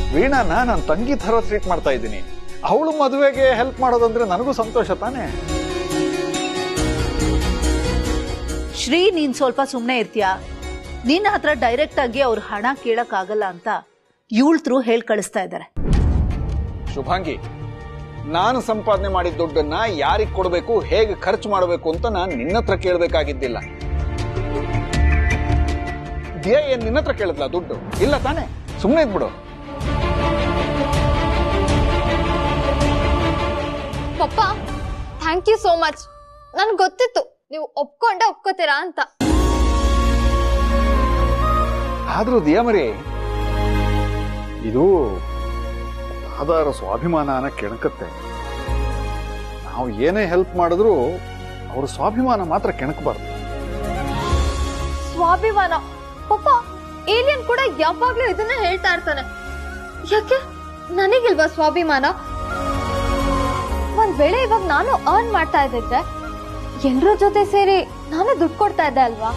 ವೀಣಾನ ನಾನು ತಂಗಿ ಥರ ಟ್ರೀಟ್ ಮಾಡ್ತಾ ಇದ್ದೀನಿ. ಅವಳು ಮದುವೆಗೆ ಹೆಲ್ಪ್ ಮಾಡೋದಂದ್ರೆ ನನಗೂ ಸಂತೋಷ ತಾನೆ. ಶ್ರೀ, ನೀನ್ ಸ್ವಲ್ಪ ಸುಮ್ನೆ ಇರ್ತೀಯಾ? ನಿನ್ನ ಹತ್ರ ಡೈರೆಕ್ಟ್ ಆಗಿ ಅವ್ರ ಹಣ ಕೇಳಕ್ ಆಗಲ್ಲ ಅಂತ ಇವಳ ಥ್ರೂ ಹೇಳ್ ಕಳಿಸ್ತಾ ಇದ್ದಾರೆ. ಶುಭಾಂಗಿ, ನಾನು ಸಂಪಾದನೆ ಮಾಡಿದ ದುಡ್ಡನ್ನ ಯಾರಿಗ್ ಕೊಡಬೇಕು, ಹೇಗೆ ಖರ್ಚು ಮಾಡಬೇಕು ಅಂತ ನಾನು ನಿನ್ನ ಹತ್ರ ಕೇಳಬೇಕಾಗಿದ್ದಿಲ್ಲ. ದಿಯಾ ಏನ್ ನಿನ್ನ ಹತ್ರ ಕೇಳಿದ್ಲ ದುಡ್ಡು? ಇಲ್ಲ ತಾನೆ, ಸುಮ್ಮನೆ ಇದ್ಬಿಡು. ಪಪ್ಪ, ಥ್ಯಾಂಕ್ ಯು ಸೋ ಮಚ್. ನನ್ಗೆ ಗೊತ್ತಿತ್ತು ನೀವು ಒಪ್ಕೋತೀರಾ ಅಂತ. ಆದ್ರೂ ದಿಯಾ ಮರಿ, ಇದು ಆಧಾರ ಸ್ವಾಭಿಮಾನ ಕೆಣಕತ್ತೆ. ನಾವು ಏನೇ ಹೆಲ್ಪ್ ಮಾಡಿದ್ರು ಅವ್ರ ಸ್ವಾಭಿಮಾನ ಮಾತ್ರ ಕೆಣಕಬಾರ್ದು. ಸ್ವಾಭಿಮಾನ? ಪಪ್ಪ, ಏಲಿಯನ್ ಕೂಡ ಯಾವಾಗ್ಲೂ ಇದನ್ನ ಹೇಳ್ತಾ ಇರ್ತಾನೆ. ಯಾಕೆ ನನಗಿಲ್ವಾ ಸ್ವಾಭಿಮಾನ? ಒಂದ್ ವೇಳೆ ಇವಾಗ ನಾನು ಅರ್ನ್ ಮಾಡ್ತಾ ಇದ್ದಿದ್ರೆ ಎಲ್ರ ಜೊತೆ ಸೇರಿ ನಾನು ದುಡ್ಡು ಕೊಡ್ತಾ ಇದ್ದೆ ಅಲ್ವಾ?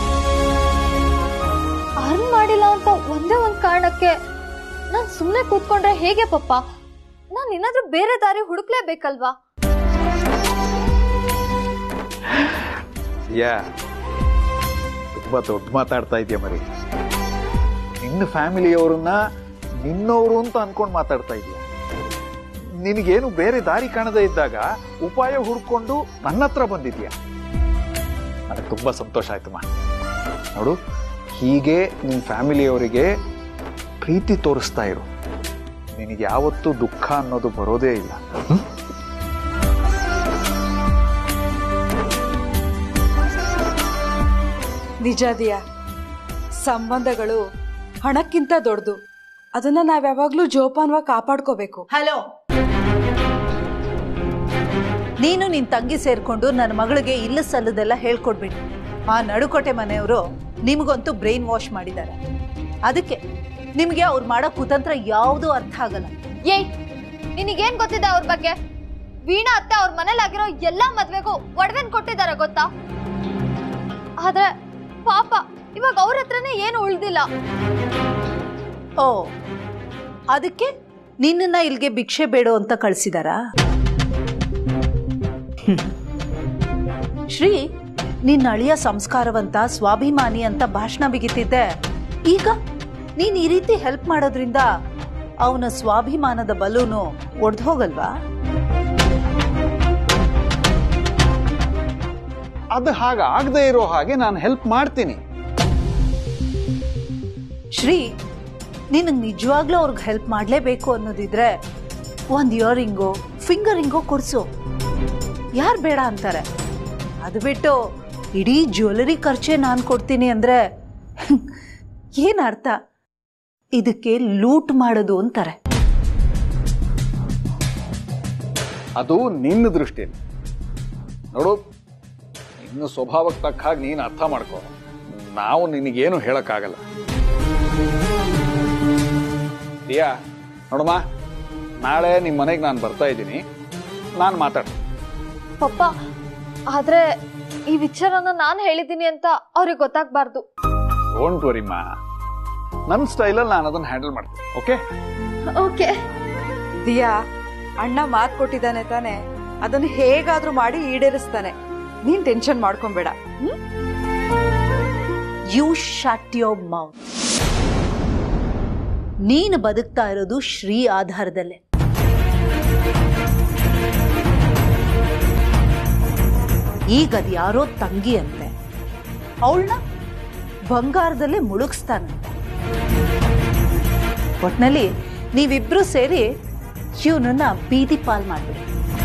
ಅರ್ನ್ ಮಾಡಿಲ್ಲ ಅಂತ ಒಂದೇ ಒಂದ್ ಕಾರಣಕ್ಕೆ ನಾನ್ ಸುಮ್ನೆ ಕೂತ್ಕೊಂಡ್ರೆ ಹೇಗೆ ಪಪ್ಪ? ನಾನ್ ಏನಾದ್ರೂ ಬೇರೆ ದಾರಿ ಹುಡುಕ್ಲೇಬೇಕಲ್ವಾ? ತುಂಬಾ ದೊಡ್ಡ ಮಾತಾಡ್ತಾ ಇದೆಯಾ ಮರಿ. ನಿನ್ನ ಫ್ಯಾಮಿಲಿಯವ್ರನ್ನ ನಿನ್ನವರು ಅಂತ ಅನ್ಕೊಂಡ್ ಮಾತಾಡ್ತಾ ಇದೀಯ. ನಿನಗೇನು ಬೇರೆ ದಾರಿ ಕಾಣದೇ ಇದ್ದಾಗ ಉಪಾಯ ಹುಡ್ಕೊಂಡು ನನ್ನ ಹತ್ರ ಬಂದಿದ್ಯಾ. ನನಗೆ ತುಂಬಾ ಸಂತೋಷ ಆಯ್ತಮ್ಮ. ನೋಡು, ಹೀಗೆ ನಿನ್ನ ಫ್ಯಾಮಿಲಿಯವರಿಗೆ ಪ್ರೀತಿ ತೋರಿಸ್ತಾ ಇರು. ನಿನಗೆ ಯಾವತ್ತೂ ದುಃಖ ಅನ್ನೋದು ಬರೋದೇ ಇಲ್ಲ. ನಿಜ ದಿಯಾ, ಸಂಬಂಧಗಳು ಹಣಕ್ಕಿಂತ ದೊಡ್ಡದು. ಅದನ್ನ ನಾವ್ ಯಾವಾಗ್ಲೂ ಜೋಪಾನವಾಗಿ ಕಾಪಾಡ್ಕೋಬೇಕು. ಹಲೋ, ನೀನು ನಿನ್ ತಂಗಿ ಸೇರ್ಕೊಂಡು ನನ್ನ ಮಗಳಿಗೆ ಇಲ್ಲ ಸಲ್ಲದೆಲ್ಲ ಹೇಳ್ಕೊಡ್ಬೇಡಿ. ಆ ನಡುಕೋಟೆ ಮನೆಯವರು ನಿಮ್ಗಂತೂ ಬ್ರೈನ್ ವಾಶ್ ಮಾಡಿದ್ದಾರೆ. ಅದಕ್ಕೆ ನಿಮ್ಗೆ ಅವ್ರು ಮಾಡೋ ಕುತಂತ್ರ ಯಾವುದೂ ಅರ್ಥ ಆಗಲ್ಲ. ಏಯ್, ನಿನಗೇನ್ ಗೊತ್ತಿದೆ ಅವ್ರ ಬಗ್ಗೆ? ವೀಣಾ ಅತ್ತೆ ಅವ್ರ ಮನೇಲಾಗಿರೋ ಎಲ್ಲಾ ಮದ್ವೆಗೂ ಒಡವೆನ್ ಕೊಟ್ಟಿದ್ದಾರೆ ಗೊತ್ತಾ? ಆದ್ರೆ ಪಾಪ ಇವಾಗ ಅವ್ರ ಹತ್ರನೇ ಏನು ಉಳ್ದಿಲ್ಲ. ಓ, ಅದಕ್ಕೆ ನಿನ್ನನ್ನ ಇಲ್ಲಿಗೆ ಭಿಕ್ಷೆ ಬೇಡು ಅಂತ ಕಳ್ಸಿದಾರಾ? ಶ್ರೀ, ನಿನ್ನ ಅಳಿಯ ಸಂಸ್ಕಾರವಂತ, ಸ್ವಾಭಿಮಾನಿ ಅಂತ ಭಾಷಣ ಬಿಗಿತಿದ್ದೆ. ಈಗ ನೀನ್ ಈ ರೀತಿ ಹೆಲ್ಪ್ ಮಾಡೋದ್ರಿಂದ ಅವನ ಸ್ವಾಭಿಮಾನದ ಬಲೂನು ಒಡೆದು ಹೋಗಲ್ವಾ? ಅದು ಹಾಗಾಗದೇ ಇರೋ ಹಾಗೆ ನಾನು ಹೆಲ್ಪ್ ಮಾಡ್ತೀನಿ. ಶ್ರೀ, ನಿನಗೆ ನಿಜವಾಗ್ಲೂ ಅವ್ರಿಗೆ ಹೆಲ್ಪ್ ಮಾಡಲೇಬೇಕು ಅನ್ನೋದಿದ್ರೆ ಒಂದು ಇಯರಿಂಗೋ ಫಿಂಗರಿಂಗೋ ಕೊಡ್ಸು. ಯಾರು ಬೇಡ ಅಂತಾರೆ? ಅದು ಬಿಟ್ಟು ಇಡೀ ಜ್ಯುವೆಲರಿ ಖರ್ಚೆ ನಾನು ಕೊಡ್ತೀನಿ ಅಂದ್ರೆ ಏನ್ ಅರ್ಥ? ಇದಕ್ಕೆ ಲೂಟ್ ಮಾಡೋದು ಅಂತಾರೆ. ಅದು ನಿನ್ನ ದೃಷ್ಟಿಯಲ್ಲಿ. ನೋಡು, ಇನ್ನು ಸ್ವಭಾವಕ್ಕೆ ತಕ್ಕ ಹಾಗೆ ನೀನು ಅರ್ಥ ಮಾಡ್ಕೋ. ನಾವು ನಿನಗೇನು ಹೇಳಕ್ಕಾಗಲ್ಲ. ದಿಯಾ, ನೋಡಮ್ಮ, ನಾಳೆ ನಿಮ್ಮ ಮನೆಗೆ ನಾನು ಬರ್ತಾ ಇದ್ದೀನಿ. ನಾನು ಮಾತಾಡ್ತೀನಿ. ಪಪ್ಪ, ಆದ್ರೆ ಈ ವಿಚಾರನ ನಾನು ಹೇಳಿದ್ದೀನಿ ಅಂತ ಅವ್ರಿಗೆ ಗೊತ್ತಾಗ್ಬಾರ್ದು. ಡೋಂಟ್ ವರಿಮ್ಮ, ನನ್ನ ಸ್ಟೈಲಲ್ಲಿ ನಾನು ಅದನ್ನ ಹ್ಯಾಂಡಲ್ ಮಾಡ್ತೀನಿ. Okay okay. ದಿಯಾ, ಅಣ್ಣ ಮಾತು ಕೊಟ್ಟಿದ್ದಾನೆ ತಾನೆ, ಅದನ್ನು ಹೇಗಾದ್ರೂ ಮಾಡಿ ಈಡೇರಿಸ್ತಾನೆ. ನೀನ್ ಟೆನ್ಷನ್ ಮಾಡ್ಕೊಂಬೇಡ. You shut your mouth. ನೀನು ಬದುಕ್ತಾ ಇರೋದು ಶ್ರೀ ಆಧಾರದಲ್ಲೇ. ಈಗ ಅದು ಯಾರೋ ತಂಗಿ ಅಂತೆ, ಅವಳನ್ನ ಬಂಗಾರದಲ್ಲೇ ಮುಳುಗಿಸ್ತಾನಂತೆ. ಒಟ್ನಲ್ಲಿ ನೀವಿಬ್ರು ಸೇರಿ ಇವನನ್ನ ಬೀದಿ ಪಾಲ್ ಮಾಡ್ಬಿಡಿ.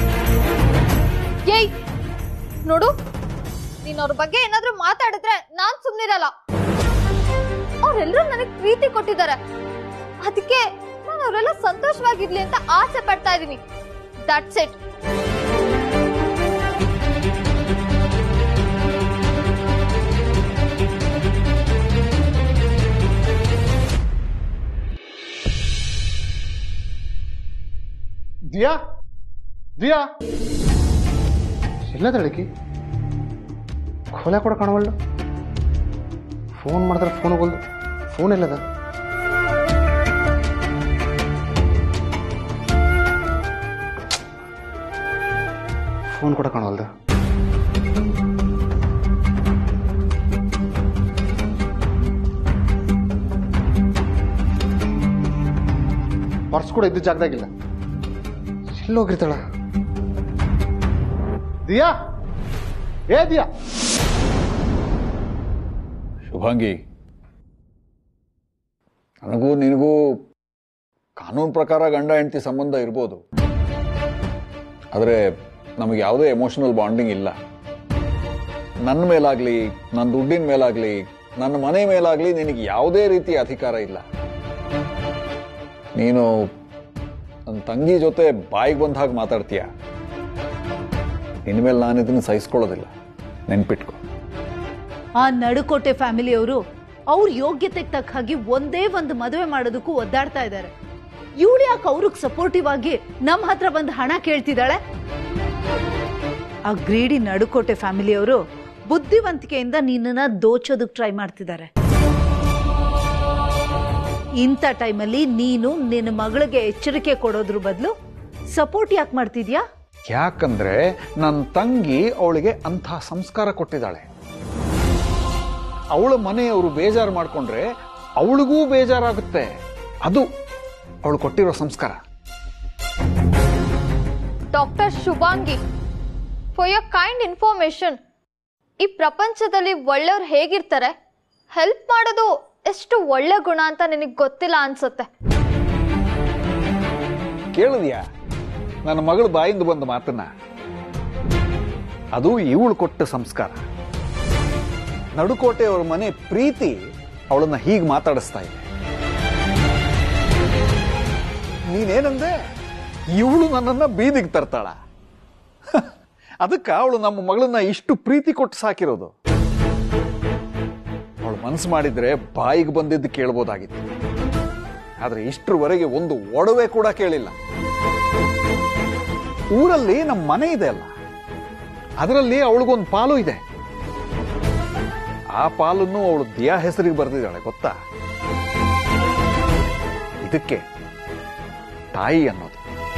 ಏಯ್ ನೋಡು, ನೀನ್ ಅವ್ರ ಬಗ್ಗೆ ಏನಾದ್ರೂ ಮಾತಾಡಿದ್ರೆ ನಾನ್ ಸುಮ್ನಿರಲ್ಲ. ಅವ್ರೆಲ್ಲರೂ ನನಗ್ ಪ್ರೀತಿ ಕೊಟ್ಟಿದ್ದಾರೆ. ಅದಕ್ಕೆ ನಾನು ಅವರೆಲ್ಲ ಸಂತೋಷವಾಗಿರ್ಲಿ ಅಂತ ಆಸೆ ಪಡ್ತಾ ಇದ್ದೀನಿ. That's it. ದಿಯಾ, ದಿಯಾ ಎಲ್ಲದಳಕಿ ಖೋಲೆ ಕೂಡ ಕಾಣವಲ್ಲು. ಫೋನ್ ಮಾಡಿದ್ರೆ ಫೋನ್ ಹೋಗಲ್ದು. ಫೋನ್ ಎಲ್ಲದ? ಫೋನ್ ಕೂಡ ಕಾಣವಲ್ದು. ಪರ್ಸ್ ಕೂಡ ಇದ್ದ ಜಾಗದಾಗಿಲ್ಲ. ಎಲ್ಲೋಗಿರ್ತಾಳ? ದಿಯಾ, ಏ ದಿಯಾ. ಶುಭಾಂಗಿ, ನನಗೂ ನಿನಗೂ ಕಾನೂನು ಪ್ರಕಾರ ಗಂಡ ಹೆಂಡತಿ ಸಂಬಂಧ ಇರ್ಬೋದು, ಆದರೆ ನಮಗೆ ಯಾವುದೇ ಎಮೋಷನಲ್ ಬಾಂಡಿಂಗ್ ಇಲ್ಲ. ನನ್ನ ಮೇಲಾಗ್ಲಿ, ನನ್ನ ದುಡ್ಡಿನ ಮೇಲಾಗ್ಲಿ, ನನ್ನ ಮನೆ ಮೇಲಾಗ್ಲಿ ನಿನಗೆ ಯಾವುದೇ ರೀತಿಯ ಅಧಿಕಾರ ಇಲ್ಲ. ನೀನು ನನ್ನ ತಂಗಿ ಜೊತೆ ಬಾಯಿಗೆ ಬಂದ ಹಾಗೆ ಮಾತಾಡ್ತೀಯ. ಇನ್ಮೇಲೆ ನಾನು ಇದನ್ನು ಸಹಿಸ್ಕೊಳ್ಳೋದಿಲ್ಲ, ನೆನ್ಪಿಟ್ಕೊ. ಆ ನಡುಕೋಟೆ ಫ್ಯಾಮಿಲಿಯವರು ಅವ್ರ ಯೋಗ್ಯತೆಗೆ ತಕ್ಕ ಹಾಗೆ ಒಂದೇ ಒಂದು ಮದುವೆ ಮಾಡೋದಕ್ಕೂ ಒದ್ದಾಡ್ತಾ ಇದ್ದಾರೆ. ಇವಳು ಯಾಕೆ ಅವ್ರಿಗೆ ಸಪೋರ್ಟಿವ್ ಆಗಿ ನಮ್ಮ ಹತ್ರ ಬಂದು ಹಣ ಕೇಳ್ತಿದ್ದಾಳೆ? ಆ ಗ್ರೀಡಿ ನಡುಕೋಟೆ ಫ್ಯಾಮಿಲಿಯವರು ಬುದ್ಧಿವಂತಿಕೆಯಿಂದ ನಿನ್ನನ್ನ ದೋಚೋದಕ್ಕೆ ಟ್ರೈ ಮಾಡ್ತಿದ್ದಾರೆ. ಇಂಥ ಟೈಮಲ್ಲಿ ನೀನು ನಿನ್ನ ಮಗಳಿಗೆ ಎಚ್ಚರಿಕೆ ಕೊಡೋದ್ರ ಬದಲು ಸಪೋರ್ಟ್ ಯಾಕೆ ಮಾಡ್ತಿದ್ಯಾ? ಯಾಕಂದ್ರೆ ನನ್ನ ತಂಗಿ ಅವಳಿಗೆ ಅಂಥ ಸಂಸ್ಕಾರ ಕೊಟ್ಟಿದ್ದಾಳೆ. ಅವಳ ಮನೆಯವರು ಬೇಜಾರು ಮಾಡ್ಕೊಂಡ್ರೆ ಅವಳಿಗೂ ಬೇಜಾರಾಗುತ್ತೆ. ಅದು ಅವಳು ಕೊಟ್ಟಿರೋ ಸಂಸ್ಕಾರ. Doctor Shubhangi, for your kind information, ಈ ಪ್ರಪಂಚದಲ್ಲಿ ಒಳ್ಳೆಯವ್ರು ಹೇಗಿರ್ತಾರೆ, ಹೆಲ್ಪ್ ಮಾಡೋದು ಎಷ್ಟು ಒಳ್ಳೆ ಗುಣ ಅಂತ ನಿನಗೆ ಗೊತ್ತಿಲ್ಲ ಅನ್ಸುತ್ತೆ. ಕೇಳಿದ್ಯಾ ನನ್ನ ಮಗಳು ಬಾಯಿಂದ ಬಂದ ಮಾತನ್ನ? ಅದು ಇವಳು ಕೊಟ್ಟ ಸಂಸ್ಕಾರ. ನಡುಕೋಟೆ ಅವರ ಮನೆ ಪ್ರೀತಿ ಅವಳನ್ನ ಹೀಗೆ ಮಾತಾಡಿಸ್ತಾ ಇದೆ. ನೀನೇನಂದೆ? ಇವಳು ನನ್ನನ್ನ ಬೀದಿಗೆ ತರ್ತಾಳ? ಅದಕ್ಕೆ ಅವಳು ನಮ್ಮ ಮಗಳನ್ನ ಇಷ್ಟು ಪ್ರೀತಿ ಕೊಟ್ಟು ಸಾಕಿರೋದು. ಅವಳು ಮನಸ್ಸು ಮಾಡಿದ್ರೆ ಬಾಯಿಗೆ ಬಂದಿದ್ದು ಕೇಳ್ಬೋದಾಗಿತ್ತು, ಆದ್ರೆ ಇಷ್ಟರವರೆಗೆ ಒಂದು ಒಡವೆ ಕೂಡ ಕೇಳಿಲ್ಲ. ಊರಲ್ಲಿ ನಮ್ಮ ಮನೆ ಇದೆ ಅಲ್ಲ, ಅದರಲ್ಲಿ ಅವಳಿಗೊಂದು ಪಾಲು ಇದೆ. ಆ ಪಾಲನ್ನು ಅವಳು ದಿಯಾ ಹೆಸರಿಗೆ ಬರೆದಿದ್ದಾಳೆ, ಗೊತ್ತಾ? ಇದಕ್ಕೆ ತಾಯಿ ಅನ್ನೋದು.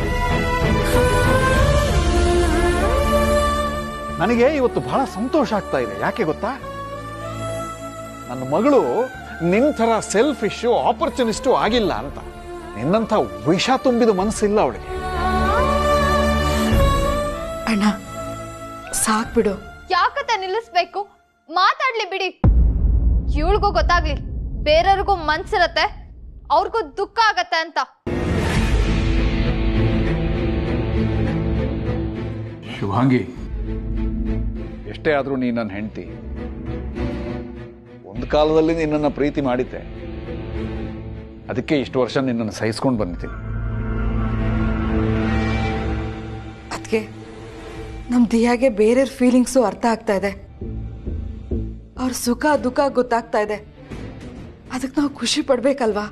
ನನಗೆ ಇವತ್ತು ಬಹಳ ಸಂತೋಷ ಆಗ್ತಾ ಇದೆ. ಯಾಕೆ ಗೊತ್ತಾ? ನನ್ನ ಮಗಳು ನಿನ್ ಥರ ಸೆಲ್ಫಿಶು, ಆಪರ್ಚುನಿಸ್ಟು ಆಗಿಲ್ಲ ಅಂತ. ನಿನ್ನಂಥ ವಿಷ ತುಂಬಿದ ಮನಸ್ಸಿಲ್ಲ ಅವಳಿಗೆ. ಅಣ್ಣ ಸಾಕ್ಬಿಡು. ಯಾಕತ್ತೆ ನಿಲ್ಲಿಸ್ಬೇಕು? ಮಾತಾಡ್ಲಿ ಬಿಡಿ. ಇವಳಿಗೂ ಗೊತ್ತಾಗ್ಲಿ, ಬೇರೆಯವ್ರಿಗೂ ಮನ್ಸಿರತ್ತೆ, ಅವ್ರಿಗೂ ದುಃಖ ಆಗತ್ತೆ ಅಂತ. ಶುಭಾಂಗಿ, ಎಷ್ಟೇ ಆದ್ರೂ ನೀ ನನ್ನ ಹೆಂಡತಿ. ಒಂದು ಕಾಲದಲ್ಲಿ ನಿನ್ನನ್ನು ಪ್ರೀತಿ ಮಾಡಿದ್ದೆ, ಅದಕ್ಕೆ ಇಷ್ಟು ವರ್ಷ ನಿನ್ನನ್ನು ಸಹಿಸ್ಕೊಂಡು ಬಂದಿದ್ದೀನಿ. ಅದಕ್ಕೆ ನಮ್ ದಿಯಾಗೆ ಬೇರೆಯವ್ರ ಫೀಲಿಂಗ್ಸು ಅರ್ಥ ಆಗ್ತಾ ಇದೆ, ಅವ್ರ ಸುಖ ದುಃಖ ಗೊತ್ತಾಗ್ತಾ ಇದೆ. ಅದಕ್ಕೆ ನಾವು ಖುಷಿ ಪಡ್ಬೇಕಲ್ವಾ?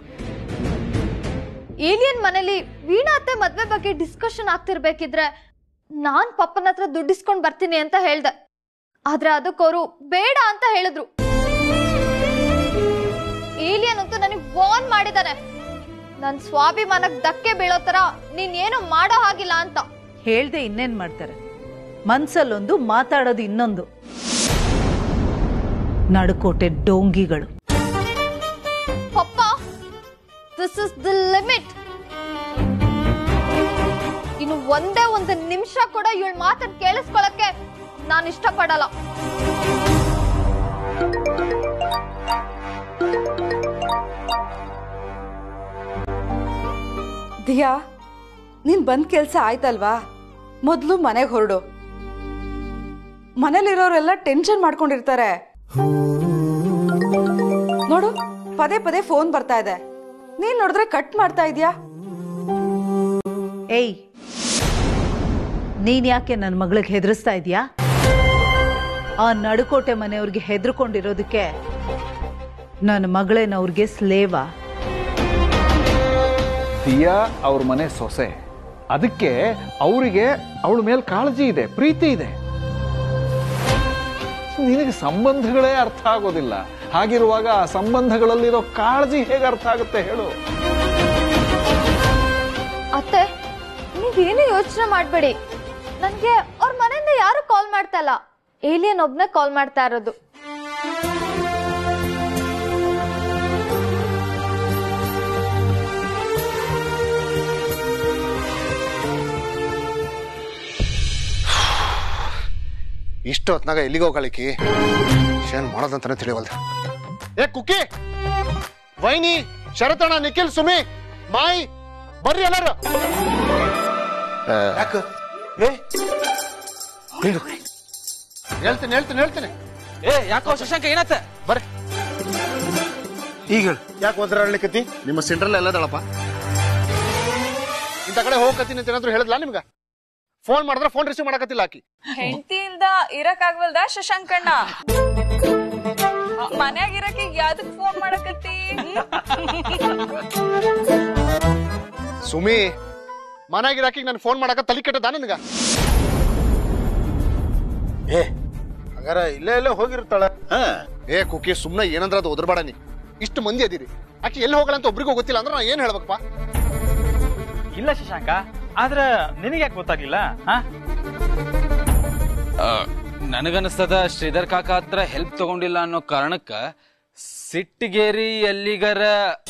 ಏಲಿಯನ್ ಮನೇಲಿ ವೀಣಾ ಅತ್ತೆ ಮದ್ವೆ ಬಗ್ಗೆ ಡಿಸ್ಕಷನ್ ಆಗ್ತಿರ್ಬೇಕಿದ್ರೆ ನಾನ್ ಪಪ್ಪನ ಹತ್ರ ದುಡ್ಡಿಸ್ಕೊಂಡ್ ಬರ್ತೀನಿ ಅಂತ ಹೇಳ್ದೆ. ಆದ್ರೆ ಅದಕ್ಕವರು ಬೇಡ ಅಂತ ಹೇಳಿದ್ರು. ಏಲಿಯನ್ ಅಂತೂ ನನಗೆ ವಾರ್ನ್ ಮಾಡಿದಾನೆ, ನನ್ ಸ್ವಾಭಿಮಾನಕ್ಕೆ ಧಕ್ಕೆ ಬೀಳೋ ತರ ನೀನ್ ಏನು ಮಾಡೋ ಹಾಗಿಲ್ಲ ಅಂತ. ಹೇಳ್ದೆ ಇನ್ನೇನ್ ಮಾಡ್ತಾರೆ? ಮನ್ಸಲ್ಲೊಂದು, ಮಾತಾಡೋದು ಇನ್ನೊಂದು. ನಡುಕೋಟೆ ಡೋಂಗಿಗಳು. ಪಪ್ಪ, ದಿಸ್ ಇಸ್ ದಿ ಲಿಮಿಟ್. ಇನ್ನು ಒಂದೇ ಒಂದು ನಿಮಿಷ ಕೂಡ ಇವಳ ಮಾತನ್ನ ಕೇಳಿಸ್ಕೊಳಕ್ಕೆ ನಾನು ಇಷ್ಟಪಡಲ್ಲ. ದಿಯಾ, ನೀನ್ ಬಂದ್ ಕೆಲ್ಸ ಆಯ್ತಲ್ವಾ? ಮೊದ್ಲು ಮನೆಗೆ ಹೊರಡು. ಮನೇಲಿರೋರೆಲ್ಲ ಟೆನ್ಷನ್ ಮಾಡ್ಕೊಂಡಿರ್ತಾರೆ. ನೋಡು, ಪದೇ ಪದೇ ಫೋನ್ ಬರ್ತಾ ಇದೆ. ನೀನ್ ನೋಡಿದ್ರೆ ಕಟ್ ಮಾಡ್ತಾ ಇದೀಯಾ? ಏಯ್, ನೀನ್ ಯಾಕೆ ನನ್ನ ಮಗಳಿಗೆ ಹೆದರಿಸ್ತಾ ಇದೀಯಾ? ಆ ನಡುಕೋಟೆ ಮನೆಯವ್ರಿಗೆ ಹೆದರ್ಕೊಂಡಿರೋದಕ್ಕೆ ನನ್ನ ಮಗಳೇನವ್ರಿಗೆ ಸ್ಲೇವಾ? ದಿಯಾ ಅವ್ರ ಮನೆ ಸೊಸೆ, ಅದಕ್ಕೆ ಅವರಿಗೆ ಅವಳ ಮೇಲೆ ಕಾಳಜಿ ಇದೆ, ಪ್ರೀತಿ ಇದೆ. ನಿನಗೆ ಸಂಬಂಧಗಳೇ ಅರ್ಥ ಆಗೋದಿಲ್ಲ. ಹಾಗಿರುವಾಗ ಆ ಸಂಬಂಧಗಳಲ್ಲಿರೋ ಕಾಳಜಿ ಹೇಗೆ ಅರ್ಥ ಆಗುತ್ತೆ ಹೇಳು? ಅತ್ತೆ, ನೀವೇನು ಯೋಚನೆ ಮಾಡಬೇಡಿ. ನನ್ಗೆ ಅವ್ರ ಮನೆಯಿಂದ ಯಾರು ಕಾಲ್ ಮಾಡ್ತಾ ಇಲ್ಲ, ಏಲಿಯನ್ ಒಬ್ನೇ ಕಾಲ್ ಮಾಡ್ತಾ ಇರೋದು. ಇಷ್ಟು ಹೊತ್ನಾಗ ಎಲ್ಲಿಗೆ ಹೋಗಲಿಕ್ಕೆ ಏನ್ ಮಾಡೋದಂತಾನೆ ತಿಳಿವಲ್ದ. ಏ ಕುಕ್ಕಿ, ವೈನಿ, ಶರತಣ್ಣ, ನಿಖಿಲ್, ಸುಮಿ, ಮಾಯಿ, ಬರ್ರಿ ಎಲ್ಲರೂ. ಹೇಳ್ತೀನಿ. ಏ ಯಾಕೋ ಶಶಾಂಕ ಏನಾತ? ಬರ್ರಿ ಈಗ ಯಾಕೆ ಒದ್ರಾಡ್ಲಿಕ್ಕತ್ತಿ? ನಿಮ್ಮ ಸೆಂಟ್ರಲ್ ಎಲ್ಲದಳಪ್ಪ. ಇಂಥ ಕಡೆ ಹೋಗಕತ್ತೀನಿ ಅಂತ ಏನಾದ್ರು ಹೇಳಿದ್ಲಾ ನಿಮ್ಗ? ಫೋನ್ ಮಾಡಿದ್ರೆ ಫೋನ್ ರಿಸೀವ್ ಮಾಡಕತ್ತಿಲ್ಲ ಆಕಿ. ಹೆಂಡತಿ ಇಲ್ದ ಇರಕ್ ಆಗ್ವಲ್ದ ಶಶಾಂಕಣ್ಣ? ಮನ್ಯಾಗ ಇರಕ್ಕೆ ಯಾವ್ದಕ್ ಫೋನ್ ಮಾಡಕತ್ತಿ? ಸುಮಿ, ಮನ್ಯಾಗಿರಾಕಿ ನಾನು ಫೋನ್ ಮಾಡಕ ತಲೆ ಕೆಟ್ಟದ ನಿನ್ಗ? ಏ ಹಾಗಾರ ಇಲ್ಲೇ ಹೋಗಿರ್ತಾಳ. ಏ ಕುಕ್ಕಿ, ಸುಮ್ನೆ ಏನಂದ್ರ ಅದು ಒದರ್ಬೇಡ ನೀ. ಇಷ್ಟು ಮಂದಿ ಅದಿರಿ, ಆಕಿ ಎಲ್ಲಿ ಹೋಗಲ್ಲ ಅಂತ ಒಬ್ರಿಗೂ ಗೊತ್ತಿಲ್ಲ ಅಂದ್ರೆ ನಾ ಏನ್ ಹೇಳ್ಬೇಕಪ್ಪ? ಇಲ್ಲ ಶಶಾಂಕ, ಆದ್ರ ನಿನಗೆ ಯಾಕೆ ಗೊತ್ತಾಗ್ಲಿಲ್ಲ? ನನಗನ್ಸ್ತದ ಶ್ರೀಧರ್ ಕಾಕ ಹತ್ರ ಹೆಲ್ಪ್ ತಗೊಂಡಿಲ್ಲ ಅನ್ನೋ ಕಾರಣಕ್ಕ ಸಿಟ್ಟಿಗೇರಿ ಎಲ್ಲಿಗರ.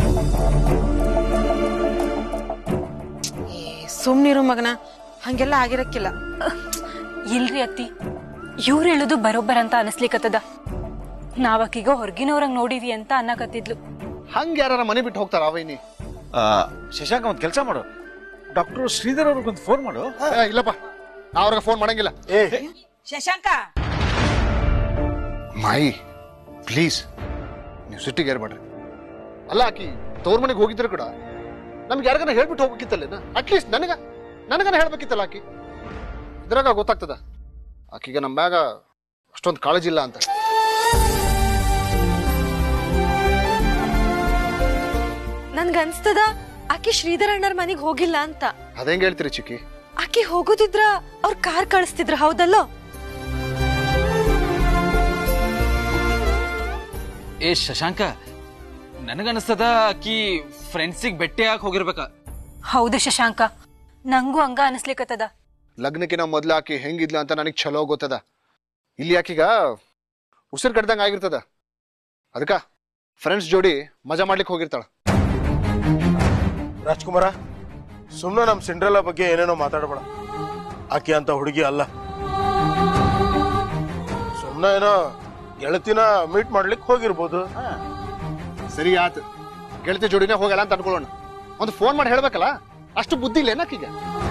ಸುಮ್ನಿರು ಮಗನ, ಹಂಗೆಲ್ಲ ಆಗಿರಕ್ಕಿಲ್ಲ. ಇಲ್ರಿ ಅತ್ತಿ, ಇವ್ರು ಹೇಳುದು ಬರೋಬ್ಬರ ಅಂತ ಅನಿಸ್ಲಿಕ್ಕತ್ತದ. ನಾವಕೀಗ ಹೊರಗಿನವ್ರಂಗ್ ನೋಡಿವಿ ಅಂತ ಅನ್ನಕತ್ತಿದ್ಲು. ಹಂಗ ಯಾರ ಮನೆ ಬಿಟ್ಟು ಹೋಗ್ತಾರ ಅವೈನಿ? ಶಶಾಂಕ ಒಂದ್ ಕೆಲಸ ಮಾಡು, ಡಾಕ್ಟರ್ ಶ್ರೀಧರ್ ಅವ್ರಿಗೊಂದು ಫೋನ್ ಮಾಡು. ಇಲ್ಲಪ್ಪ, ನಾ ಅವ್ರಿಗೆ ಫೋನ್ ಮಾಡಂಗಿಲ್ಲ. ಶಶಾಂಕ, ಮಾಯಿ ಪ್ಲೀಸ್, ನೀವು ಸಿಟ್ಟಿಗೆ ಏರ್ಬೇಡ್ರಿ. ಅಲ್ಲ, ಆಕಿ ತವ್ರ ಮನೆಗೆ ಹೋಗಿದ್ರು ಕೂಡ ನಮ್ಗೆ ಯಾರಿಗಾನ ಹೇಳ್ಬಿಟ್ಟು ಹೋಗ್ಬೇಕಿತ್ತಲ್ಲೇನ? ಅಟ್ಲೀಸ್ಟ್ ನನಗನ ಹೇಳ್ಬೇಕಿತ್ತಲ್ಲ. ಆಕಿ ಇದ್ರಾಗ ಗೊತ್ತಾಗ್ತದ ಆಕಿಗೆ ನಮ್ಮ ಮ್ಯಾಗ ಅಷ್ಟೊಂದು ಕಾಳಜಿ ಇಲ್ಲ ಅಂತ. ನನ್ಗನ್ಸ್ತದ ಆಕಿ ಶ್ರೀಧರ್ ಅಣ್ಣರ್ ಮನೆಗ್ ಹೋಗಿಲ್ಲ ಅಂತ. ಅದೇಂಗ್ ಹೇಳ್ತೀರಿ ಚಿಕ್ಕಿ? ಆಕಿ ಹೋಗೋದಿದ್ರ ಅವ್ರ ಕಾರ್ ಕಳಿಸ್ತಿದ್ರ, ಹೌದಲ್ಲೋ? ಏ ಶಶಾಂಕ, ನನಗನ್ಸ್ತದ ಆಕಿ ಫ್ರೆಂಡ್ಸಿಗೆ ಭೇಟಿಯಾಗಿ ಹೋಗಿರ್ಬೇಕ. ಹೌದು ಶಶಾಂಕ, ನಂಗೂ ಹಂಗ ಅನಿಸ್ಲಿಕ್ಕತ್ತದ. ಲಗ್ನಕ್ಕಿನ ಮೊದ್ಲು ಆಕಿ ಹೆಂಗಿದ್ಲ ಅಂತ ನನಗ್ ಚಲೋ ಗೊತ್ತದ. ಇಲ್ಲಿ ಆಕಿಗ ಉಸಿರು ಕಡ್ದಂಗ ಆಗಿರ್ತದ. ಅದಕ್ಕ ಫ್ರೆಂಡ್ಸ್ ಜೋಡಿ ಮಜಾ ಮಾಡ್ಲಿಕ್ಕೆ ಹೋಗಿರ್ತಾಳ. ರಾಜ್ಕುಮಾರ, ಸುಮ್ನೆ ನಮ್ ಸಿಂಡ್ರೆಲಾ ಬಗ್ಗೆ ಏನೇನೋ ಮಾತಾಡಬೇಡ. ಆಕೆ ಅಂತ ಹುಡುಗಿ ಅಲ್ಲ. ಸುಮ್ನೆ ಏನೋ ಗೆಳತಿನ ಮೀಟ್ ಮಾಡ್ಲಿಕ್ಕೆ ಹೋಗಿರ್ಬೋದು. ಸರಿ ಆತು, ಗೆಳತಿ ಜೋಡಿನೇ ಹೋಗಲ್ಲ ಅಂತ ಅನ್ಕೊಳ್ಳೋಣ. ಒಂದು ಫೋನ್ ಮಾಡಿ ಹೇಳ್ಬೇಕಲ್ಲ, ಅಷ್ಟು ಬುದ್ಧಿ ಇಲ್ಲ ಏನಕ್ಕೀಗ?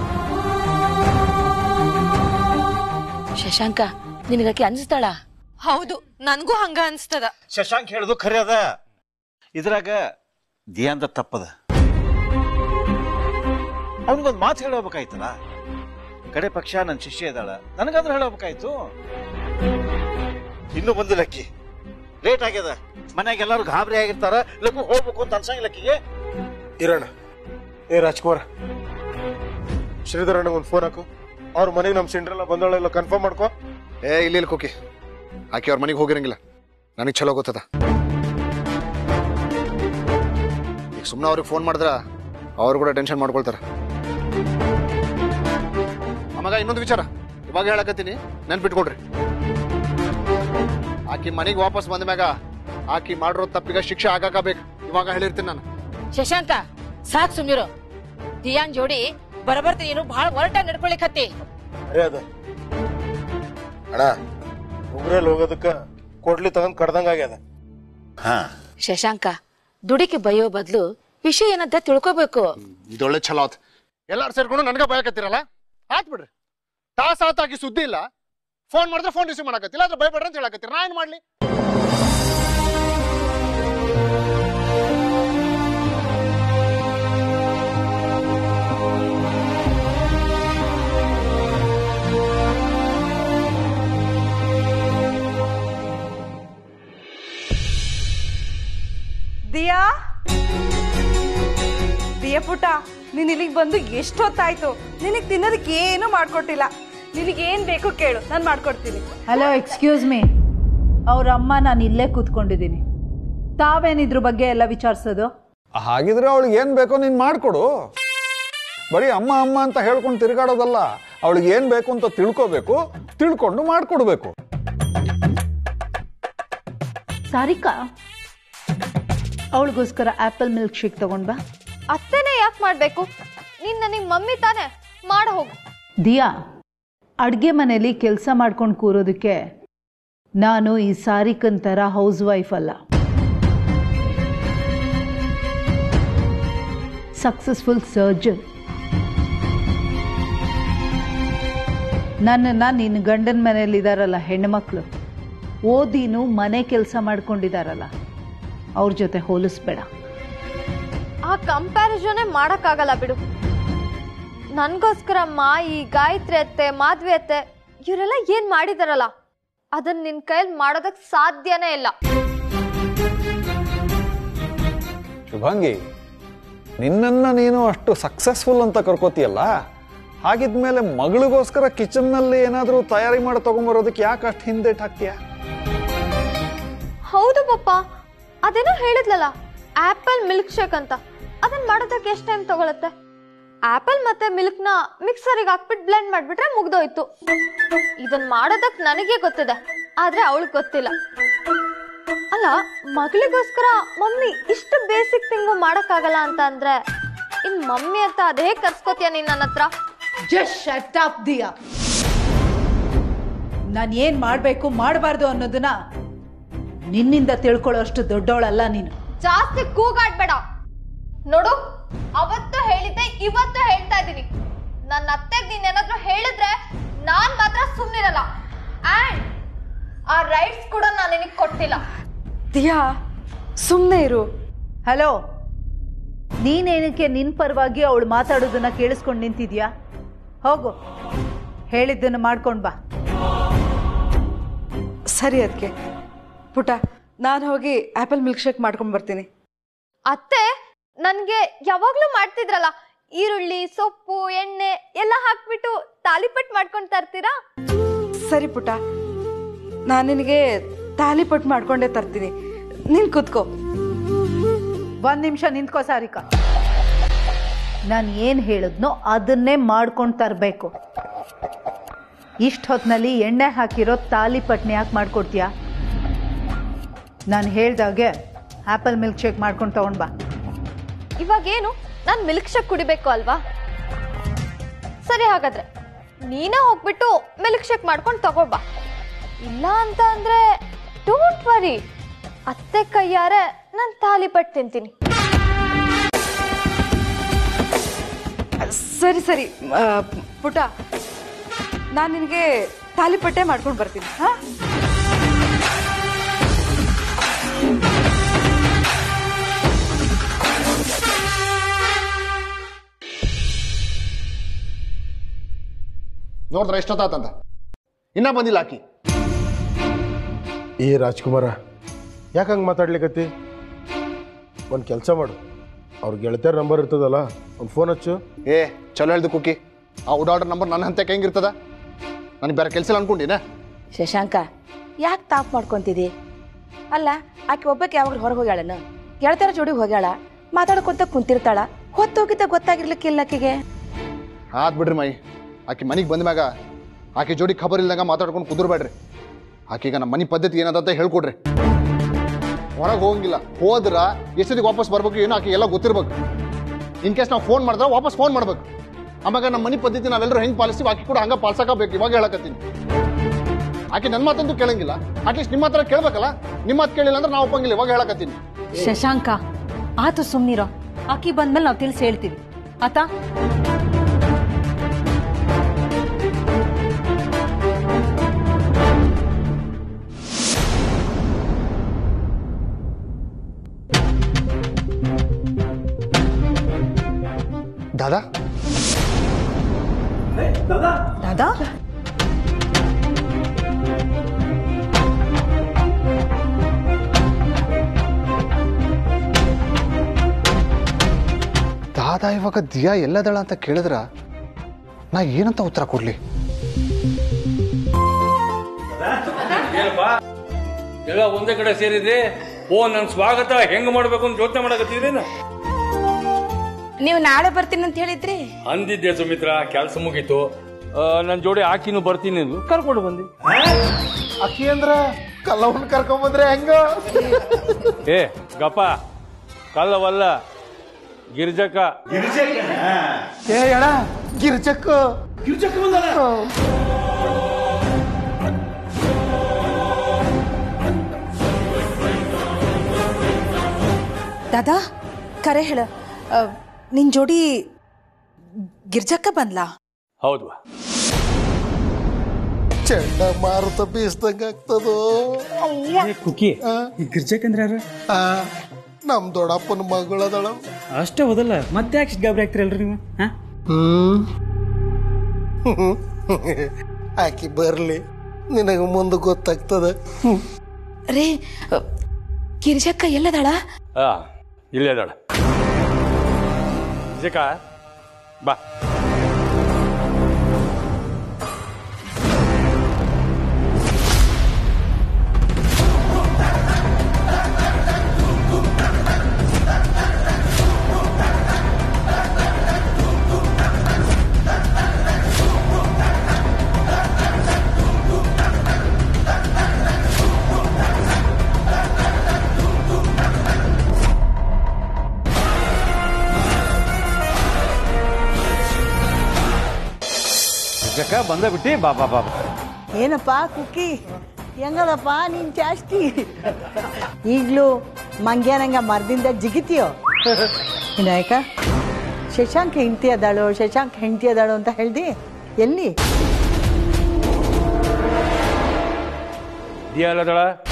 ಶಶಾಂಕ, ನಿನಗಾಕಿ ಅನ್ಸ್ತಾಳ? ಹೌದು, ನನ್ಗೂ ಹಂಗ ಅನ್ಸ್ತದ. ಶಶಾಂಕ್ ಹೇಳುದು ಖರೆ ಅದ, ಇದ್ರಾಗ ದಿಯಾಂದ ತಪ್ಪದ. ಅವನಿಗೊಂದು ಮಾತು ಹೇಳಬೇಕಾಯ್ತಲ್ಲ. ಕಡೆ ಪಕ್ಷ ನನ್ನ ಶಿಷ್ಯ ಇದ್ದಾಳ, ನನಗಾದ್ರೂ ಹೇಳಬೇಕಾಯ್ತು. ಇನ್ನೂ ಬಂದಿಲ್ಲ ಅಕ್ಕಿ, ಲೇಟ್ ಆಗ್ಯದ. ಮನ್ಯಾಗ ಎಲ್ಲಾರು ಗಾಬರಿ ಆಗಿರ್ತಾರ, ಲಘು ಹೋಗ್ಬೇಕು ಅಂತ ಅನ್ಸಂಗಿಲ್ಲ ಅಕ್ಕಿಗೆ. ಇರೋಣ. ಏ ರಾಜ್ಕುಮಾರ್, ಶ್ರೀಧರ್ ಅಣ್ಣಗೆ ಒಂದು ಫೋನ್ ಹಾಕು. ಅವ್ರ ಮನೆಗೆ ನಮ್ ಸಿಂಡ್ರೆಲಾ ಬಂದವಳೆಲ್ಲ ಕನ್ಫರ್ಮ್ ಮಾಡ್ಕೋ. ಏ ಇಲ್ಲಿ ಕೋಕಿ, ಆಕಿ ಅವ್ರ ಮನೆಗೆ ಹೋಗಿರಂಗಿಲ್ಲ. ನನಗೆ ಚಲೋ ಗೊತ್ತದ. ಈಗ ಸುಮ್ಮನೆ ಅವ್ರಿಗೆ ಫೋನ್ ಮಾಡಿದ್ರ ಅವ್ರು ಕೂಡ ಟೆನ್ಷನ್ ಮಾಡ್ಕೊಳ್ತಾರ. ಆವಾಗ ಇನ್ನೊಂದು ವಿಚಾರ ಇವಾಗ ಹೇಳಕತ್ತೀನಿ, ನೆನ್ಪಿಟ್ಕೊಡ್ರಿ. ಆಕಿ ಮನೆಗೆ ವಾಪಸ್ ಬಂದ ಮ್ಯಾಗ ಆಕಿ ಮಾಡಿರೋ ತಪ್ಪಿಗೆ ಶಿಕ್ಷೆ ಆಗಾಕಬೇಕು. ಇವಾಗ ಹೇಳಿರ್ತೀನಿ ನಾನು. ಶಶಾಂಕ, ಸಾಕ್ ಸುಮ್ನಿರು. ದಿಯಾನ್ ಜೋಡಿ ಬರಬರ್ತೀನಿ, ಏನು ಬಹಳ ಒರಟ ನಡ್ಕೊಳಿಕತ್ತಿ. ಅರೇ ಅದ ಅಣ್ಣ, ಉಗ್ರಲ್ಲಿ ಹೋಗೋದಕ್ಕ ಕೊಡ್ಲಿ ತಗೊಂಡ್ ಕಡ್ದಂಗ ಆಗ್ಯದ. ಶಶಾಂಕ, ದುಡಿಕೆ ಬಯ್ಯೋ ಬದ್ಲು ವಿಷಯ ಏನಂತ ತಿಳ್ಕೊಬೇಕು. ಇದೊಳ್ಳೆ ಛಲೋ ಆತ್. ಎಲ್ಲಾರು ಸೇರ್ಕೊಂಡು ನನಗ ಭಯಕತ್ತೀರಲ್ಲ, ಆತ್ ಬಿಡ್ರಿ. ತಾಸಾತಾಕಿ ಸುದ್ದಿ ಇಲ್ಲ, ಫೋನ್ ಮಾಡಿದ್ರೆ ಫೋನ್ ರಿಸೀವ್ ಮಾಡಕತ್ತಿಲ್ಲ, ಅದ್ರ ಭಯಪಡ್ರಿ ಅಂತ ಹೇಳಕತ್ತೀರ. ನಾ ಏನ್ ಮಾಡ್ಲಿ? ದಿಯಾ, ದಿಯಾ ಪುಟ್ಟ, ನೀನ್ ಇಲ್ಲಿಗೆ ಬಂದು ಎಷ್ಟೊತ್ತಾಯ್ತು? ನಿನಗ್ ತಿನ್ನೋದಕ್ಕೆ ಏನು ಮಾಡ್ಕೊಟ್ಟಿಲ್ಲ. ನಿನಗೇನ್ ಬೇಕು ಕೇಳು, ನಾನು ಮಾಡ್ಕೊಡ್ತೀನಿ. Hello, excuse me. ಅವ್ರ ಅಮ್ಮ ನಾನು ಇಲ್ಲೇ ಕೂತ್ಕೊಂಡಿದ್ದೀನಿ. ತಾವೇನಿದ್ರ ಬಗ್ಗೆ ಎಲ್ಲ ವಿಚಾರಿಸೋದು? ಹಾಗಿದ್ರೆ ಅವಳಿಗೆ ಏನು ಬೇಕೋ ನೀನು ಮಾಡಿಕೊಡು. ಬರೀ ಅಮ್ಮ ಅಮ್ಮ ಅಂತ ಹೇಳ್ಕೊಂಡು ತಿರುಗಾಡೋದಲ್ಲ, ಅವಳಿಗೆ ಏನ್ ಬೇಕು ಅಂತ ತಿಳ್ಕೋಬೇಕು, ತಿಳ್ಕೊಂಡು ಮಾಡ್ಕೊಡ್ಬೇಕು. ಸಾರಿಕಾ, ಅವಳಿಗೋಸ್ಕರ ಆಪಲ್ ಮಿಲ್ಕ್ ಶೇಕ್ ತಗೊಂಡ್ ಬಾ. ಅತ್ತೆನೇ ಯಾಕೆ ಮಾಡ್ಬೇಕು? ನೀನ್ ನನಗ್ ಮಮ್ಮಿ ತಾನೆ, ಮಾಡ ಹೋಗು. ದಿಯಾ, ಅಡ್ಗೆ ಮನೇಲಿ ಕೆಲಸ ಮಾಡ್ಕೊಂಡು ಕೂರೋದಕ್ಕೆ ನಾನು ಈ ಸಾರಿಕನ್ ತರ ಹೌಸ್ ವೈಫ್ ಅಲ್ಲ. Successful surgeon. ನನ್ನನ್ನ ನಿನ್ನ ಗಂಡನ ಮನೇಲಿದಾರಲ್ಲ ಹೆಣ್ಮಕ್ಳು, ಓದಿನೂ ಮನೆ ಕೆಲಸ ಮಾಡ್ಕೊಂಡಿದಾರಲ್ಲ, ಅವ್ರ ಜೊತೆ ಹೋಲಿಸ್ಬೇಡ. ಆ ಕಂಪ್ಯಾರಿಸನ್ ಮಾಡಕ್ಕಾಗಲ್ಲ ಬಿಡು. ನನ್ಗೋಸ್ಕರ ಮಾಯಿ, ಗಾಯತ್ರಿ ಅತ್ತೆ, ಮಾಧವಿ ಅತ್ತೆ ಇವರೆಲ್ಲ ಏನ್ ಮಾಡಿದಾರಲ್ಲ, ಅದನ್ನ ನಿನ್ ಕೈಯಲ್ಲಿ ಮಾಡೋದಕ್ ಸಾಧ್ಯನೇ ಇಲ್ಲ. ಶುಭಾಂಗಿ, ನಿನ್ನನ್ನ ನೀನು ಅಷ್ಟು ಸಕ್ಸಸ್ಫುಲ್ ಅಂತ ಕರ್ಕೋತಿಯಲ್ಲ, ಹಾಗಿದ್ಮೇಲೆ ಮಗಳಿಗೋಸ್ಕರ ಕಿಚನ್ ನಲ್ಲಿ ಏನಾದ್ರೂ ತಯಾರಿ ಮಾಡಿ ತಗೊಂಡ್ಬರೋದಕ್ಕೆ ಯಾಕೆ ಅಷ್ಟು ಹಿಂದೇಟ್ ಹಾಕ್ತೀಯ? ಹೌದು ಪಪ್ಪ, ಅದೇನೋ ಹೇಳಿದ್ಲಲ್ಲ ಆಪಲ್ ಮಿಲ್ಕ್ ಶೇಕ್ ಅಂತ, ಅದನ್ನ ಮಾಡೋದಕ್ಕೆ ಎಷ್ಟು ಟೈಮ್ ತಗೊಳತ್ತೆ? ಆಪಲ್ ಮತ್ತೆ ಮಿಲ್ಕ್ ನ ಮಿಕ್ಸರಿಗೆ ಹಾಕ್ಬಿಟ್ಟು ಬ್ಲೆಂಡ್ ಮಾಡ್ಬಿಟ್ರೆ ಮುಗ್ದೋಯ್ತು. ಇದನ್ ಮಾಡೋದಕ್ ನನಗೆ ಗೊತ್ತಿದೆ, ಆದ್ರೆ ಅವಳಿಗೆ ಗೊತ್ತಿಲ್ಲ. ಅಲ್ಲ, ಮಗಳಿಗೋಸ್ಕರ ಮಮ್ಮಿ ಇಷ್ಟು ಬೇಸಿಕ್ ಥಿಂಗು ಮಾಡಕ್ಕಾಗಲ್ಲ ಅಂತ ಅಂದ್ರೆ ಇನ್ ಮಮ್ಮಿ ಅಂತ ಅದೇ ಕರ್ಸ್ಕೋತೀಯ ನೀನ್ ನನ್ನ ಹತ್ರ? Just shut up Diya. ನಾನು ಏನ್ ಮಾಡ್ಬೇಕು ಮಾಡಬಾರ್ದು ಅನ್ನೋದನ್ನ ನಿನ್ನಿಂದ ತಿಳ್ಕೊಳ್ಳೋ ಅಷ್ಟು ದೊಡ್ಡವಳಲ್ಲ ನೀನು. ಜಾಸ್ತಿ ಕೂಗಾಡ್ಬೇಡ. ನೋಡು, ಅವತ್ತು ಹೇಳಿದ್ದೆ, ಇವತ್ತು ಹೇಳ್ತಾ ಇದ್ದೀನಿ. ನನ್ನ ಅತ್ತೆಗೆ ನೀನೇನಾದ್ರೂ ಹೇಳಿದ್ರೆ ನಾನ್ ಮಾತ್ರ ಸುಮ್ಮನಿರಲ್ಲ. ಅಂಡ್ ಆ ರೈಟ್ಸ್ ಕೂಡ ನಾನು ನಿನಗೆ ಕೊಟ್ಟಿಲ್ಲ. ದಿಯಾ, ಸುಮ್ಮನೆ ಇರು. ಹಲೋ, ನೀನೇನಕ್ಕೆ ನಿನ್ ಪರವಾಗಿ ಅವಳು ಮಾತಾಡೋದನ್ನ ಕೇಳಿಸ್ಕೊಂಡು ನಿಂತಿದ್ಯಾ? ಹೋಗು, ಹೇಳಿದ್ದನ್ನು ಮಾಡ್ಕೊಂಡ್ ಬಾ. ಸರಿ ಅದಕ್ಕೆ ಪುಟ, ನಾನು ಹೋಗಿ ಆಪಲ್ ಮಿಲ್ಕ್ ಶೇಕ್ ಮಾಡ್ಕೊಂಡ್ ಬರ್ತೀನಿ. ಅತ್ತೆ ನನ್ಗೆ ಯಾವಾಗ್ಲೂ ಮಾಡ್ತಿದ್ರಲ್ಲ, ಈರುಳ್ಳಿ, ಸೊಪ್ಪು, ಎಣ್ಣೆ ಎಲ್ಲ ಹಾಕ್ಬಿಟ್ಟು ತಾಲಿಪಟ್ ಮಾಡ್ಕೊಂಡ್ ತರ್ತೀರಾ? ಸರಿ ಪುಟ, ನಾನು ನಿನಗೆ ತಾಲಿಪಟ್ ಮಾಡ್ಕೊಂಡೇ ತರ್ತೀನಿ. ನೀನ್ ಕೂತ್ಕೋ. ಒಂದ್ ನಿಮಿಷ ನಿಂತ್ಕೋ ಸಾರಿಕಾ. ನಾನು ಏನ್ ಹೇಳಿದ್ನೋ ಅದನ್ನೇ ಮಾಡ್ಕೊಂಡು ತರಬೇಕು. ಇಷ್ಟ ಹೊತ್ನಲ್ಲಿ ಎಣ್ಣೆ ಹಾಕಿರೋ ತಾಲಿಪಟ್ನ ಯಾಕೆ ಮಾಡ್ಕೊಡ್ತೀಯಾ? ನಾನು ಹೇಳ್ದಾಗೆ ಆಪಲ್ ಮಿಲ್ಕ್ ಶೇಕ್ ಮಾಡ್ಕೊಂಡು ತಗೊಂಡ್ ಬಾ. ಇವಾಗೇನು, ನಾನು ಮಿಲ್ಕ್ ಶೇಕ್ ಕುಡಿಬೇಕು ಅಲ್ವಾ? ಸರಿ, ಹಾಗಾದ್ರೆ ನೀನೇ ಹೋಗ್ಬಿಟ್ಟು ಮಿಲ್ಕ್ ಶೇಕ್ ಮಾಡ್ಕೊಂಡು ತಗೋಬಾ. ಇಲ್ಲ ಅಂತ ಅಂದ್ರೆ ಡೋಂಟ್ ವರಿ, ಅತ್ತೆ ಕೈಯಾರೆ ನಾನು ತಾಲಿಪಟ್ಟು ತಿಂತೀನಿ. ಸರಿ ಸರಿ ಪುಟ, ನಾನು ನಿನಗೆ ತಾಲಿಪಟ್ಟೆ ಮಾಡ್ಕೊಂಡು ಬರ್ತೀನಿ. ಹಾ, ನೋಡಿದ್ರೆ ಎಷ್ಟೊತ್ತಾತಂತ ಇನ್ನ ಬಂದಿಲ್ಲ ಆಕಿ. ಏ ರಾಜ್ಕುಮಾರ, ಯಾಕೆ ಹಂಗೆ ಮಾತಾಡ್ಲಿಕ್ಕತ್ತಿ? ಒಂದು ಕೆಲಸ ಮಾಡು, ಅವ್ರ ಗೆಳತಿಯರ ನಂಬರ್ ಇರ್ತದಲ್ಲ, ಒಂದು ಫೋನ್ ಹಚ್ಚು. ಏ ಚಲೋ ಹೇಳ್ದು ಕುಕ್ಕಿ, ಆ ಓಡಾಡೋ ನಂಬರ್ ನನ್ನ ಹಂತಕ್ಕೆ ಹೆಂಗಿರ್ತದ? ನನಗೆ ಬೇರೆ ಕೆಲಸ ಇಲ್ಲ ಅನ್ಕೊಂಡಿನ? ಶಶಾಂಕ, ಯಾಕೆ ತಾಪ್ ಮಾಡ್ಕೊಂತಿದಿ? ಅಲ್ಲ, ಆಕೆ ಒಬ್ಬಕ್ಕೆ ಯಾವಾಗ ಹೊರಗೆ ಹೋಗ್ಯಾಳನ? ಗೆಳತಿಯರ ಜೋಡಿ ಹೋಗ್ಯಾಳ, ಮಾತಾಡ್ಕೊಂತ ಕುಂತಿರ್ತಾಳ, ಹೊತ್ತೋಗಿದ್ದ ಗೊತ್ತಾಗಿರ್ಲಿಕ್ಕಿಲ್ಲ ಆಕೆಗೆ. ಆದ್ ಬಿಡ್ರಿ ಮೈ, ಆಕೆ ಮನೆಗೆ ಬಂದ ಮ್ಯಾಗ ಆಕೆ ಜೋಡಿ ಖಬರ್ ಇಲ್ದಂಗ ಮಾತಾಡ್ಕೊಂಡು ಕುದುರ್ಬೇಡ್ರಿ. ಆಕೆಗ ನಮ್ಮ ಮನೆ ಪದ್ಧತಿ ಏನದಂತ ಹೇಳ್ಕೊಡ್ರಿ. ಹೊರಗೆ ಹೋಗಂಗಿಲ್ಲ, ಹೋದ್ರ ಎಷ್ಟೊತ್ತಿಗೆ ವಾಪಸ್ ಬರ್ಬೇಕು ಏನೋ ಆಕೆ ಎಲ್ಲ ಗೊತ್ತಿರ್ಬೇಕು. ಇನ್ ಕೇಸ್ ನಾವು ಫೋನ್ ಮಾಡಿದ್ರೆ ವಾಪಸ್ ಫೋನ್ ಮಾಡ್ಬೇಕು. ಆಮ್ಯಾಗ ನಮ್ಮ ಮನೆ ಪದ್ಧತಿ ನಾವೆಲ್ಲರೂ ಹೆಂಗೆ ಪಾಲಿಸ್ತೀವಿ ಆಕೆ ಕೂಡ ಹಂಗ ಪಾಲ್ಸಕಬೇಕು. ಇವಾಗ ಹೇಳಕತ್ತೀನಿ, ಆಕೆ ನನ್ನ ಮಾತಂತೂ ಕೇಳಂಗಿಲ್ಲ, ಅಟ್ಲೀಸ್ಟ್ ನಿಮ್ಮ ಹತ್ರ ಕೇಳ್ಬೇಕಲ್ಲ. ನಿಮ್ಮ ಮಾತು ಕೇಳಿಲ್ಲ ಅಂದ್ರೆ ನಾವು ಒಪ್ಪಂಗಿಲ್ಲ. ಇವಾಗ ಹೇಳಕತ್ತೀನಿ. ಶಶಾಂಕ, ಆತು ಸುಮ್ನಿರೋ. ಆಕಿ ಬಂದ್ಮೇಲೆ ನಾವು ತಿಳಿಸಿ ಹೇಳ್ತೀವಿ ಆತಾ. ದಾದಾ ದಾದಾ, ದಾದಾ ಇವಾಗ ದಿಯಾ ಎಲ್ಲದಳ ಅಂತ ಕೇಳಿದ್ರ ನಾ ಏನಂತ ಉತ್ತರ ಕೊಡ್ಲಿ? ಎಲ್ಲ ಒಂದೇ ಕಡೆ ಸೇರಿದ್ರಿ. ನನ್ನ ಸ್ವಾಗತ ಹೆಂಗ್ ಮಾಡ್ಬೇಕು ಅಂತ ಯೋಚನೆ ಮಾಡಕತ್ತಿದ್ರೇನ? ನೀವು ನಾಳೆ ಬರ್ತೀನಿ ಅಂತ ಹೇಳಿದ್ರಿ. ಅಂದಿದ್ದೆ ಸುಮಿತ್ರಾ, ಕೆಲಸ ಮುಗೀತು. ನನ್ನ ಜೋಡಿ ಆಕಿನೂ ಬರ್ತೀನಿ ಅಂದ್ರು ಕರ್ಕೊಂಡು ಬಂದೆ. ಅಕ್ಕಿ ಅಂದ್ರ ಕಲ್ಲವನ್ನ ಕರ್ಕೊಂಬಂದ್ರೆ ಹೆಂಗ? ಏ ಗಪ್ಪ, ಕಲ್ಲವಲ್ಲ ಗಿರ್ಜಕ್ಕ. ಏ ಅಣ್ಣ, ಗಿರ್ಜಕ್ಕ ದಾದಾ ಕರೆ ಹೇಳ, ನಿನ್ ಜೋಡಿ ಗಿರ್ಜಕ್ಕ ಬಂದ್ಲಾ? ಹೌದ್ವಾ. ಚಂಡಮಾರುತ ಬೀಸ್ದಂಗ ಆಗ್ತದೋ. ಕುಕ್ಕಿ ಗಿರ್ಜಕ್ಕಂದ್ರ ಯಾರು? ನಮ್ ದೊಡ್ಡಪ್ಪನ ಮಗಳದಳ. ಅಷ್ಟೇ ಹೋದಲ್ಲ, ಮತ್ತೆ ಯಾಕೆ ಗಾಬರಿ ಆಗ್ತಿರಲ್ರಿ ನೀವು? ಆಕಿ ಬರ್ಲಿ, ನಿನಗ ಮುಂದೆ ಗೊತ್ತಾಗ್ತದ. ರೇ ಗಿರಿಜಕ್ಕ ಎಲ್ಲದಾಳ? ಇಲ್ಲೇ ಅದಾಳ. ಗಿರ್ಜಕ್ಕ ಬಾ. ಜಕ್ಕ ಬಂದ ಬಿಟ್ಟಿ. ಬಾ ಬಾ ಬಾ. ಏನಪ್ಪ ಕುಕ್ಕಿ, ಹೆಂಗದಪ್ಪ ನೀನ್ ಜಾಸ್ತಿ? ಈಗ್ಲೂ ಮಂಗ್ಯಾನಂಗ ಮರದಿಂದ ಜಿಗಿತೀಯೋ? ವಿನಾಯಕ, ಶಶಾಂಕ್ ಹೆಂಡತಿ ಅದಾಳು ಅಂತ ಹೇಳ್ದಿ, ಎಲ್ಲಿ? ದಿಯಲ್ಲದಳ